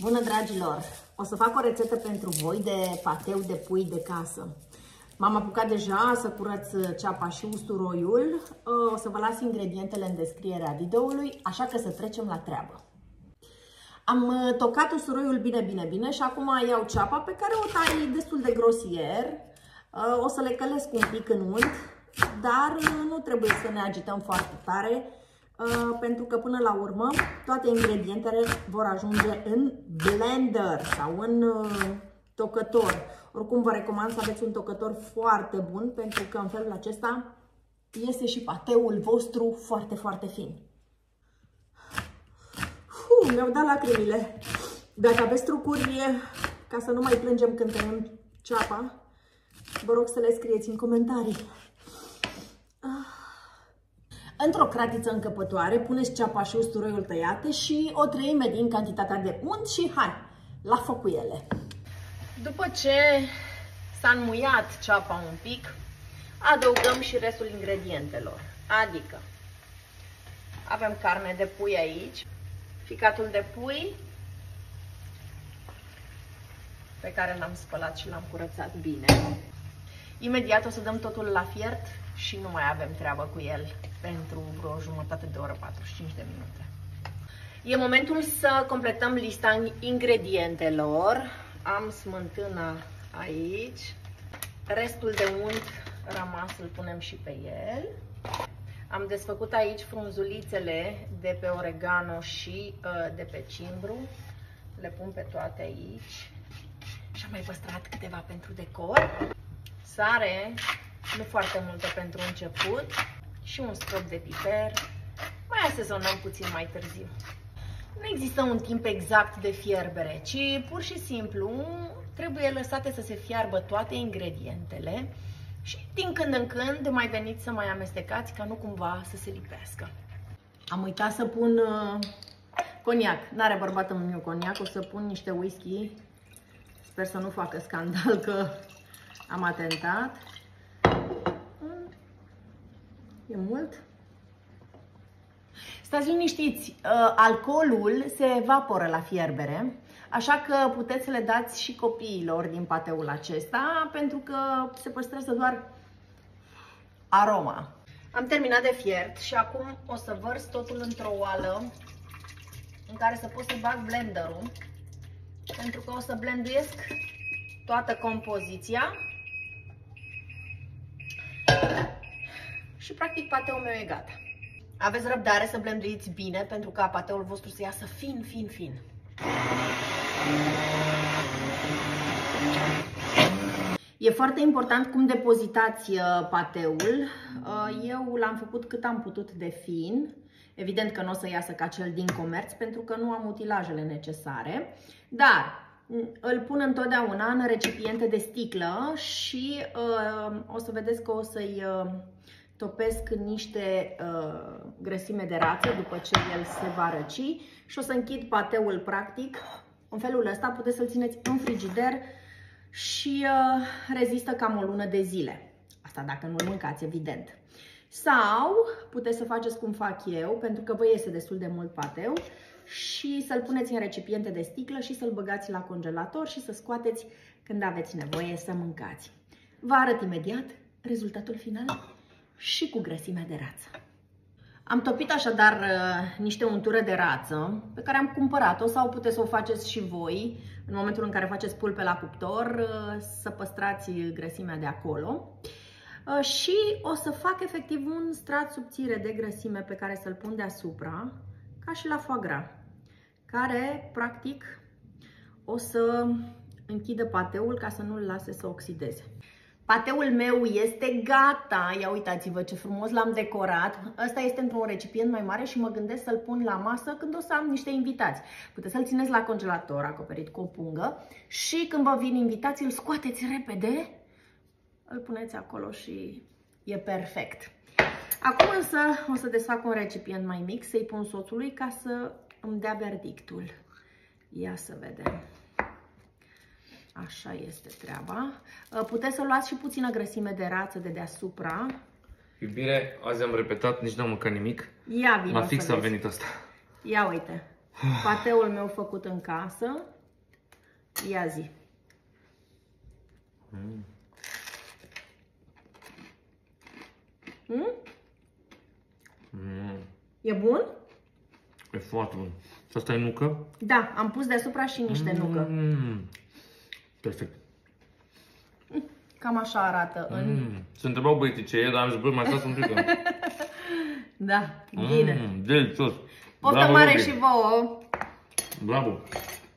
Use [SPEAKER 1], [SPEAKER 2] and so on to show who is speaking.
[SPEAKER 1] Bună, dragilor! O să fac o rețetă pentru voi de pateu de pui de casă. M-am apucat deja să curăț ceapa și usturoiul. O să vă las ingredientele în descrierea videoului, așa că să trecem la treabă. Am tocat usturoiul bine și acum iau ceapa pe care o tai destul de grosier. O să le călesc un pic în unt, dar nu trebuie să ne agităm foarte tare, pentru că până la urmă toate ingredientele vor ajunge în blender sau în tocător. Oricum vă recomand să aveți un tocător foarte bun, pentru că în felul acesta iese și pateul vostru foarte fin. Mi-au dat lacrimile. Dacă aveți trucuri ca să nu mai plângem când tăiem ceapa, vă rog să le scrieți în comentarii. Într-o cratiță încăpătoare puneți ceapa și usturoiul tăiate și o treime din cantitatea de unt și hai, la foc cu ele. După ce s-a înmuiat ceapa un pic, adăugăm și restul ingredientelor. Adică avem carne de pui aici, ficatul de pui pe care l-am spălat și l-am curățat bine. Imediat o să dăm totul la fiert și nu mai avem treabă cu el pentru vreo jumătate de oră, 45 de minute. E momentul să completăm lista ingredientelor. Am smântâna aici, restul de unt rămas îl punem și pe el. Am desfăcut aici frunzulițele de pe oregano și de pe cimbru. Le pun pe toate aici. Și am mai păstrat câteva pentru decor. Sare, nu foarte multă pentru început, și un strop de piper. Mai asezonăm puțin mai târziu. Nu există un timp exact de fierbere, ci pur și simplu trebuie lăsate să se fiarbă toate ingredientele și din când în când mai veniți să mai amestecați ca nu cumva să se lipească. Am uitat să pun coniac. N-are bărbat în meniu coniac, o să pun niște whisky. Sper să nu facă scandal că am atentat. E mult? Stați liniștiți, alcoolul se evaporă la fierbere, așa că puteți să le dați și copiilor din pateul acesta, pentru că se păstrează doar aroma. Am terminat de fiert și acum o să vărs totul într-o oală în care să pot să bag blenderul, pentru că o să blenduiesc toată compoziția și practic pateul meu e gata. Aveți răbdare să blenduiți bine pentru ca pateul vostru să iasă fin. E foarte important cum depozitați pateul. Eu l-am făcut cât am putut de fin. Evident că nu o să iasă ca cel din comerț pentru că nu am utilajele necesare. Dar îl pun întotdeauna în recipiente de sticlă și o să vedeți că o să-i topesc niște grăsime de rață după ce el se va răci și o să închid pateul practic. În felul ăsta puteți să-l țineți în frigider și rezistă cam o lună de zile. Asta dacă nu-l mâncați, evident. Sau puteți să faceți cum fac eu, pentru că vă iese destul de mult pateu, și să-l puneți în recipiente de sticlă și să-l băgați la congelator și să scoateți când aveți nevoie să mâncați. Vă arăt imediat rezultatul final și cu grăsimea de rață. Am topit așadar niște untură de rață pe care am cumpărat-o, sau puteți să o faceți și voi în momentul în care faceți pulpe la cuptor, să păstrați grăsimea de acolo. Și o să fac efectiv un strat subțire de grăsime pe care să-l pun deasupra, ca și la foie gras, care practic o să închidă pateul ca să nu-l lase să oxideze. Pateul meu este gata, ia uitați-vă ce frumos l-am decorat. Ăsta este într-un recipient mai mare și mă gândesc să-l pun la masă când o să am niște invitați. Puteți să-l țineți la congelator, acoperit cu o pungă, și când vă vin invitații, îl scoateți repede, îl puneți acolo și e perfect. Acum însă o să desfac un recipient mai mic, să-i pun soțului ca să îmi dea verdictul. Ia să vedem. Așa este treaba. Puteți să luați și puțină grăsime de rață de deasupra.
[SPEAKER 2] Iubire, azi am repetat, nici n-am mâncat nimic.
[SPEAKER 1] Ia vină.
[SPEAKER 2] La fix a venit asta.
[SPEAKER 1] Ia uite. Pateul meu făcut în casă. Ia zi. E bun?
[SPEAKER 2] E foarte bun. Și asta e nucă?
[SPEAKER 1] Da, am pus deasupra și niște nucă.
[SPEAKER 2] Perfect.
[SPEAKER 1] Cam așa arată.
[SPEAKER 2] Se întrebau băieții ce e, dar am zis, băi, mai stați un pic.
[SPEAKER 1] Da, bine.
[SPEAKER 2] Delicios.
[SPEAKER 1] Poftă mare și vouă!
[SPEAKER 2] Bravo!